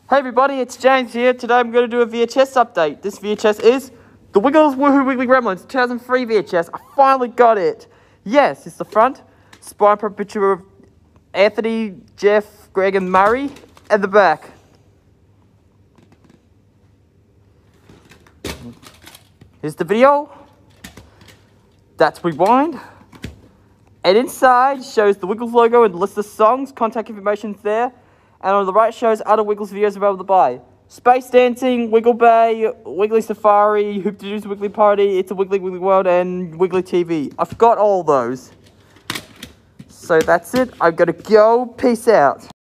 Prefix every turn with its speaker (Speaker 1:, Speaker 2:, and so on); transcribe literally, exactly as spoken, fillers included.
Speaker 1: Hey everybody, it's James here. Today I'm going to do a V H S update. This V H S is The Wiggles Woohoo Wiggly Gremlins two thousand three V H S. I finally got it. Yes, it's the front. Spine print picture of Anthony, Jeff, Greg and Murray. And the back. Here's the video. That's rewind. And inside shows the Wiggles logo and list of songs, contact information's there. And on the right shows other Wiggles videos available to buy. Space Dancing, Wiggle Bay, Wiggly Safari, Hoop to Do's Wiggly Party, It's a Wiggly Wiggly World, and Wiggly T V. I forgot all those. So that's it. I've got to go. Peace out.